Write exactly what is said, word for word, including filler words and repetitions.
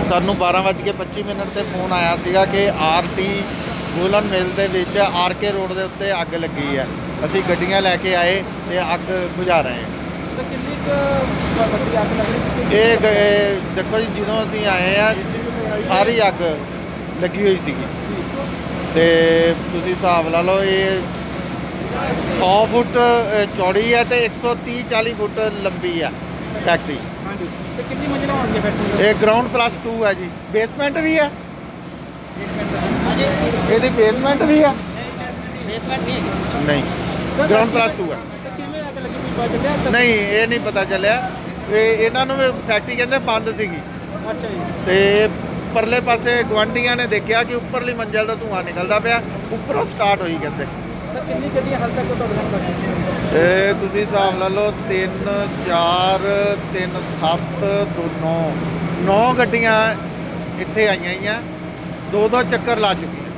ਸਾਨੂੰ ਬਾਰਾਂ ਵੱਜ ਕੇ ਪੱਚੀ ਮਿੰਟ ਤੇ ਫੋਨ ਆਇਆ ਸੀਗਾ ਕਿ ਆਰ ਟੀ ਵੂਲਨ ਮਿਲ ਦੇ ਵਿੱਚ ਆਰ ਕੇ ਰੋਡ ਦੇ ਉੱਤੇ ਅੱਗ ਲੱਗੀ ਹੈ। ਅਸੀਂ ਗੱਡੀਆਂ ਲੈ ਕੇ ਆਏ ਤੇ ਅੱਗ ਬੁਝਾ ਰਹੇ ਹਾਂ। ਕਿੰਨੀ ਕੁ ਵੱਡੀ ਅੱਗ ਲੱਗ ਰਹੀ? ਇਹ ਗ- ਇਹ ਦੇਖੋ ਜੀ, ਜਦੋਂ ਅਸੀਂ ਆਏ ਆ ਸਾਰੀ ਅੱਗ ਲੱਗੀ ਹੋਈ ਸੀਗੀ ਤੇ ਤੁਸੀਂ ਹਿਸਾਬ ਲਾ ਲਓ, ਇਹ ਸੌ ਫੁੱਟ ਅ, ਚੌੜੀ ਹੈ ਤੇ ਇੱਕ ਸੌ ਤੀਹ ਚਾਲੀ ਫੁੱਟ ਲੰਬੀ ਹੈ ਫੈਕਟਰੀ। ਹਾਂਜੀ, ਤੇ ਕਿੰਨੀ ਮੰਜ਼ਿਲਾਂ ਹੋਣਗੀਆਂ ਫੈਕਟਰੀ? ਇਹ ਗਰਾਊਂਡ ਪਲੱਸ ਟੂ ਹੈ ਜੀ, ਬੇਸਮੈਂਟ ਵੀ ਹੈ, ਹਾਂਜੀ, ਇਹਦੀ ਬੇਸਮੈਂਟ ਵੀ ਹੈ। ਬੇਸਮੈਂਟ ਨਹੀਂ ਹੈਗੀ। ਨਹੀਂ, ਗਰਾਊਂਡ ਪਲੱਸ ਟੂ ਹੈ। ਤੇ ਕਿਵੇਂ ਅੱਗ ਲੱਗੀ ਕੋਈ ਪਤਾ ਚੱਲਿਆ? ਨਹੀਂ, ਇਹ ਨਹੀਂ ਪਤਾ ਚੱਲਿਆ। ਇਹ ਇਹਨਾਂ ਨੂੰ ਵੀ ਫੈਕਟਰੀ ਕਹਿੰਦੇ ਬੰਦ ਸੀਗੀ ਅੱਛਾ ਜੀ। ਤੇ ਪਰਲੇ ਪਾਸੇ ਗੁਆਂਢੀਆਂ ਨੇ ਦੇਖਿਆ ਕਿ ਉੱਪਰਲੀ ਮੰਜ਼ਲ ਦਾ ਧੂੰਆਂ ਨਿਕਲਦਾ ਪਿਆ, ਉੱਪਰੋਂ ਸਟਾਰਟ ਹੋਈ ਕਹਿੰਦੇ। ਸਰ ਕਿੰਨੀ ਗੱਡੀਆਂ ਹਾਲ ਤੱਕ ਤੁਹਾਡੇ ਨਾਲ ਲੱਗੀ? ਇਹ ਤੁਸੀਂ ਹਿਸਾਬ ਲਾ ਲਓ, ਤਿੰਨ ਚਾਰ ਤਿੰਨ ਸੱਤ ਦੋ ਨੌ ਨੌ ਗੱਡੀਆਂ ਇੱਥੇ ਆਈਆਂ ਹੋਈਆਂ, ਦੋ ਦੋ ਚੱਕਰ ਲਾ ਚੁੱਕੀਆਂ।